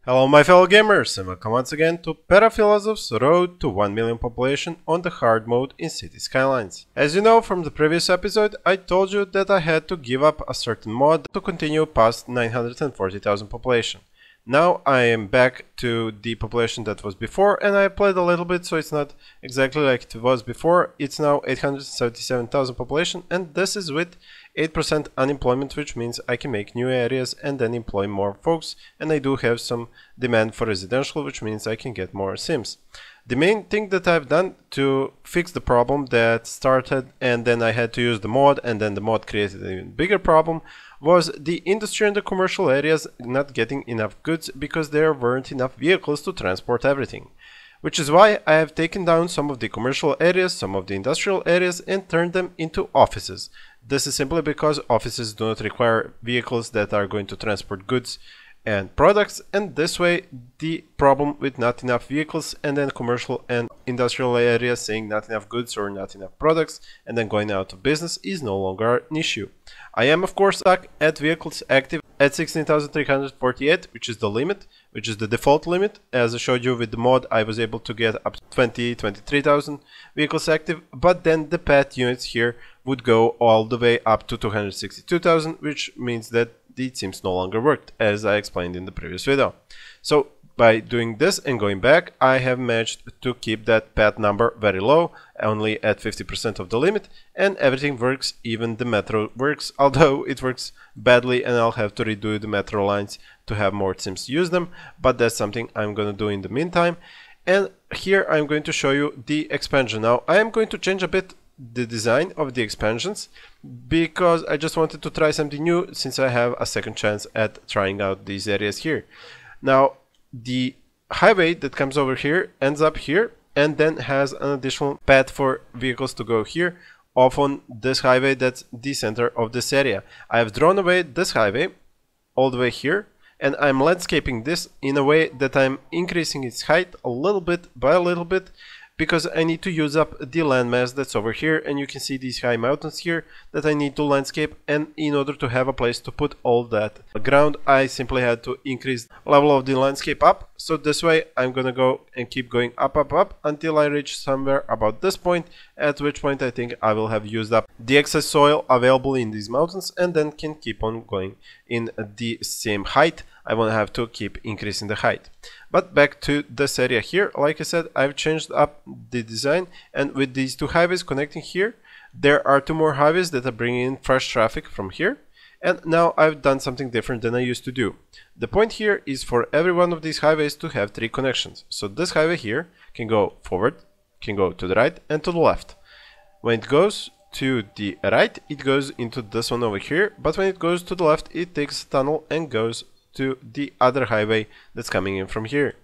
Hello my fellow gamers and welcome once again to Paraphilosophy's Road to 1 million population on the hard mode in City Skylines. As you know from the previous episode, I told you that I had to give up a certain mod to continue past 940,000 population. Now I am back to the population that was before, and I played a little bit, so it's not exactly like it was before. It's now 877,000 population, and this is with 8% unemployment, which means I can make new areas and then employ more folks, and I do have some demand for residential, which means I can get more sims. The main thing that I've done to fix the problem that started and then I had to use the mod, and then the mod created an even bigger problem, was the industry and the commercial areas not getting enough goods because there weren't enough vehicles to transport everything. Which is why I have taken down some of the commercial areas, some of the industrial areas, and turned them into offices. This is simply because offices do not require vehicles that are going to transport goods and products, and this way the problem with not enough vehicles and then commercial and industrial areas saying not enough goods or not enough products and then going out of business is no longer an issue. I am of course stuck at vehicles active at 16,348, which is the limit, which is the default limit. As I showed you with the mod, I was able to get up to 23,000 vehicles active, but then the pet units here would go all the way up to 262,000, which means that it seems no longer worked, as I explained in the previous video. So by doing this and going back, I have managed to keep that pet number very low, only at 50% of the limit, and everything works. Even the metro works, although it works badly and I'll have to redo the metro lines to have more sims use them, but that's something I'm going to do in the meantime. And here I'm going to show you the expansion. Now I am going to change a bit the design of the expansions because I just wanted to try something new, since I have a second chance at trying out these areas here. Now the highway that comes over here ends up here and then has an additional path for vehicles to go here off on this highway that's the center of this area. I have drawn away this highway all the way here, and I'm landscaping this in a way that I'm increasing its height a little bit by a little bit, because I need to use up the landmass that's over here, and you can see these high mountains here that I need to landscape, and in order to have a place to put all that ground, I simply had to increase the level of the landscape up. So this way I'm gonna go and keep going up until I reach somewhere about this point, at which point I think I will have used up the excess soil available in these mountains and then can keep on going in the same height. I won't have to keep increasing the height. But back to this area here, like I said, I've changed up the design, and with these two highways connecting here, there are two more highways that are bringing in fresh traffic from here. And now I've done something different than I used to do. The point here is for every one of these highways to have three connections. So this highway here can go forward, can go to the right and to the left. When it goes to the right, it goes into this one over here, but when it goes to the left, it takes a tunnel and goes to the other highway that's coming in from here.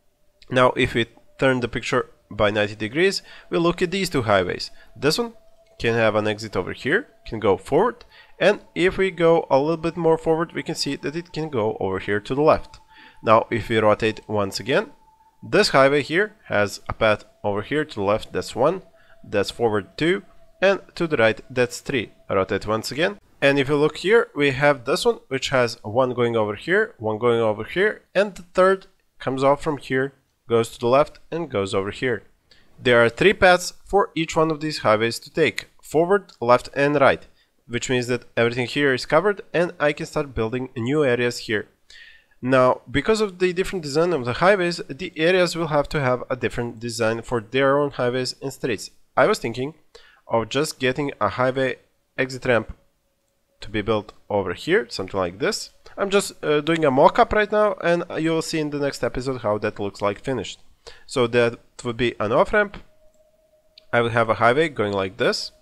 Now if we turn the picture by 90 degrees, we look at these two highways. This one can have an exit over here, can go forward, and if we go a little bit more forward, we can see that it can go over here to the left. Now if we rotate once again, this highway here has a path over here to the left, that's 1, that's forward 2, and to the right that's 3. Rotate once again. And if you look here, we have this one, which has one going over here, one going over here, and the third comes off from here, goes to the left, and goes over here. There are three paths for each one of these highways to take: forward, left, and right, which means that everything here is covered, and I can start building new areas here. Now, because of the different design of the highways, the areas will have to have a different design for their own highways and streets. I was thinking of just getting a highway exit ramp to be built over here, something like this. I'm just doing a mock-up right now, and you will see in the next episode how that looks like finished. So that would be an off-ramp. I would have a highway going like this.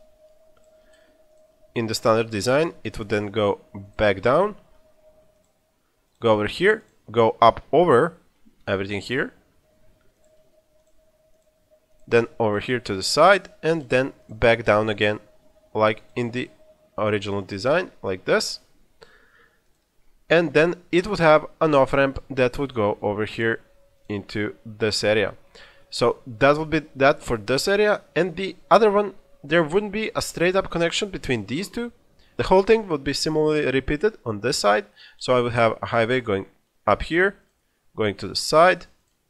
In the standard design, it would then go back down, go over here, go up over everything here, then over here to the side, and then back down again, like in the original design, like this. And then it would have an off-ramp that would go over here into this area. So that would be that for this area, and the other one, there wouldn't be a straight up connection between these two. The whole thing would be similarly repeated on this side. So I would have a highway going up here, going to the side,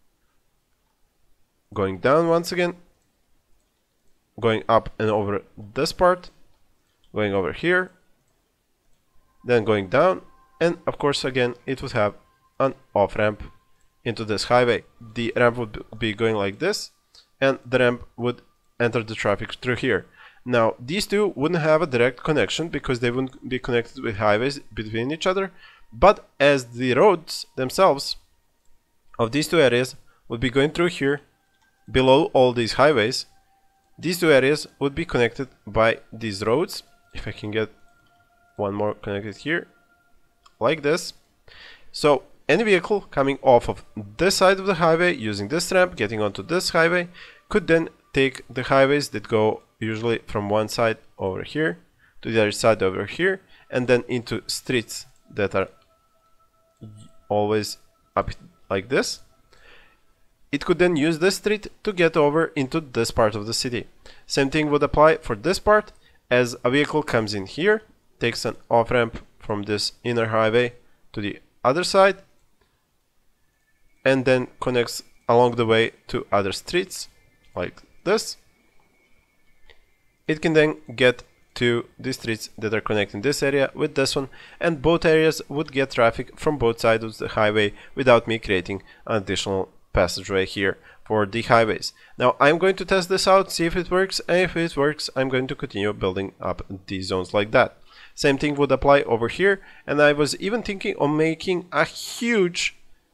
going down once again, going up and over this part, going over here, then going down, and of course again it would have an off-ramp into this highway. The ramp would be going like this, and the ramp would enter the traffic through here. Now these two wouldn't have a direct connection because they wouldn't be connected with highways between each other, but as the roads themselves of these two areas would be going through here below all these highways, these two areas would be connected by these roads. If I can get one more connected here like this. So any vehicle coming off of this side of the highway using this ramp getting onto this highway could then take the highways that go usually from one side over here to the other side over here, and then into streets that are always up like this. It could then use this street to get over into this part of the city. Same thing would apply for this part, as a vehicle comes in here, takes an off-ramp from this inner highway to the other side, and then connects along the way to other streets like this. It can then get to the streets that are connecting this area with this one, and both areas would get traffic from both sides of the highway without me creating an additional passageway here for the highways. Now I'm going to test this out, see if it works, and if it works I'm going to continue building up these zones like that. Same thing would apply over here, and I was even thinking of making a huge,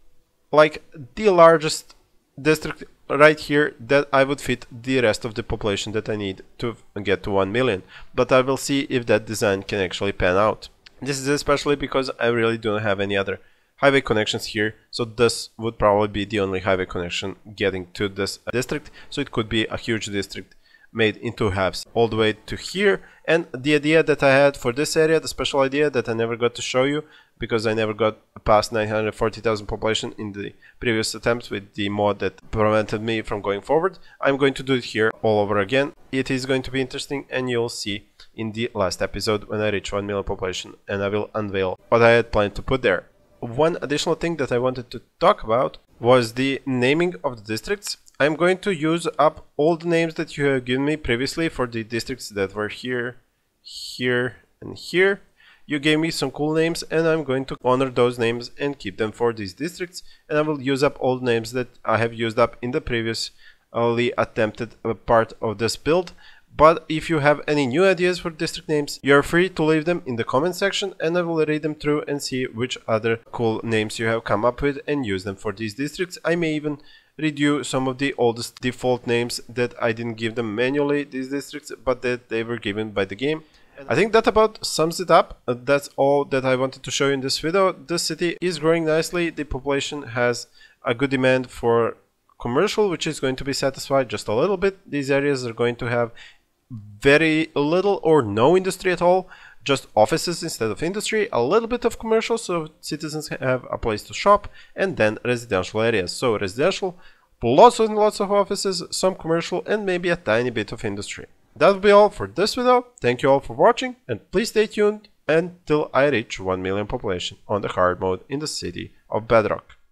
like the largest district right here that I would fit the rest of the population that I need to get to 1 million, but I will see if that design can actually pan out. This is especially because I really don't have any other highway connections here, so this would probably be the only highway connection getting to this district, so it could be a huge district made in two halves all the way to here. And the idea that I had for this area, the special idea that I never got to show you because I never got past 940,000 population in the previous attempts with the mod that prevented me from going forward, I'm going to do it here all over again. It is going to be interesting, and you'll see in the last episode when I reach 1 million population, and I will unveil what I had planned to put there. One additional thing that I wanted to talk about was the naming of the districts. I'm going to use up all the names that you have given me previously for the districts that were here, here, and here. You gave me some cool names, and I'm going to honor those names and keep them for these districts, and I will use up all the names that I have used up in the previously attempted part of this build. But if you have any new ideas for district names, you're free to leave them in the comment section, and I will read them through and see which other cool names you have come up with and use them for these districts. I may even read you some of the oldest default names that I didn't give them manually, these districts, but that they were given by the game. I think that about sums it up. That's all that I wanted to show you in this video. This city is growing nicely. The population has a good demand for commercial, which is going to be satisfied just a little bit. These areas are going to have very little or no industry at all, just offices instead of industry, a little bit of commercial so citizens have a place to shop, and then residential areas. So residential, lots and lots of offices, some commercial, and maybe a tiny bit of industry. That will be all for this video. Thank you all for watching, and please stay tuned until I reach 1 million population on the hard mode in the city of Bedrock.